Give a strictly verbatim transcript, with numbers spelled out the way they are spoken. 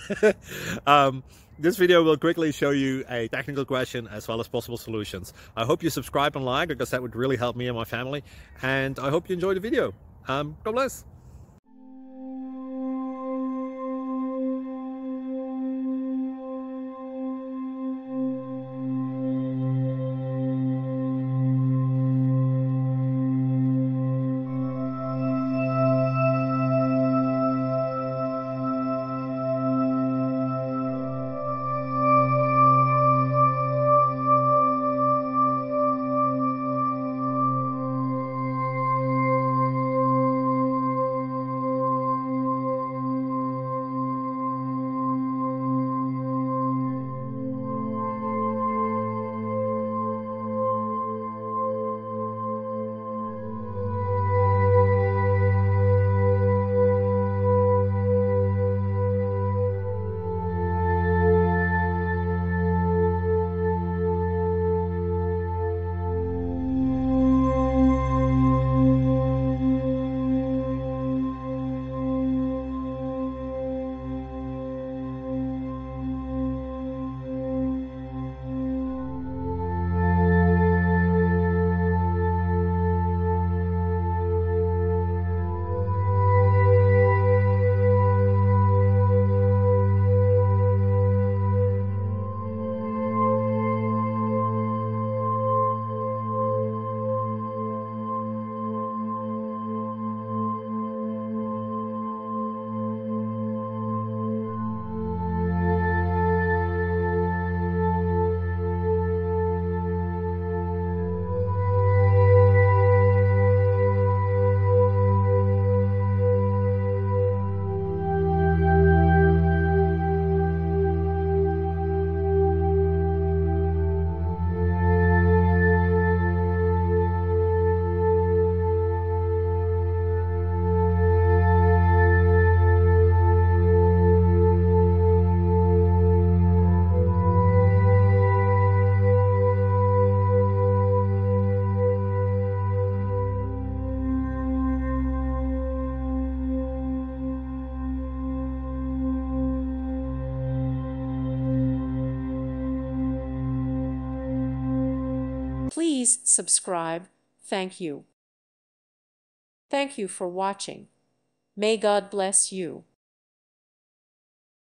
um, this video will quickly show you a technical question as well as possible solutions. I hope you subscribe and like, because that would really help me and my family. And I hope you enjoy the video. Um, God bless. Please subscribe. Thank you. Thank you for watching. May God bless you.